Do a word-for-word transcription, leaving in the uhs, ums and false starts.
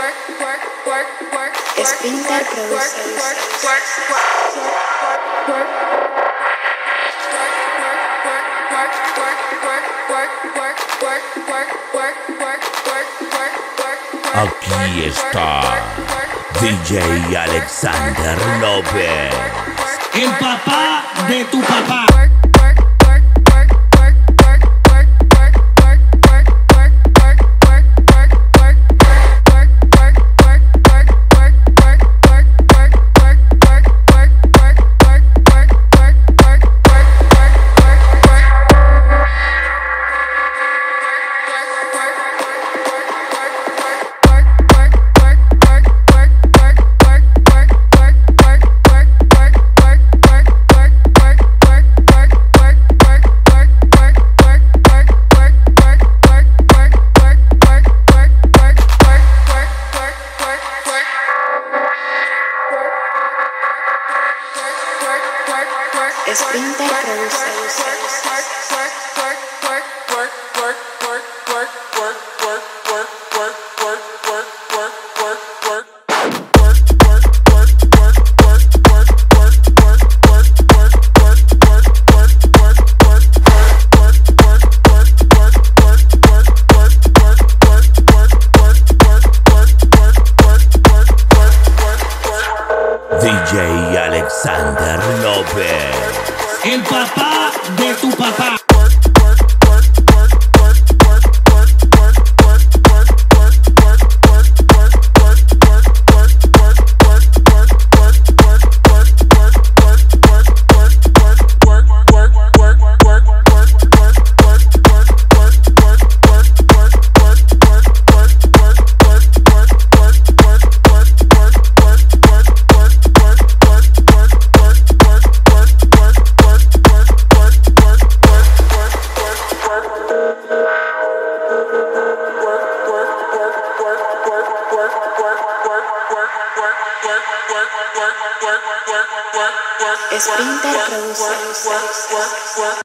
Sprinter Producers. Aquí está D J Alexander López, el papá de tu papá. Sprinter Producers. D J Alexander López, El papá de tu papá. Sprinter Producers.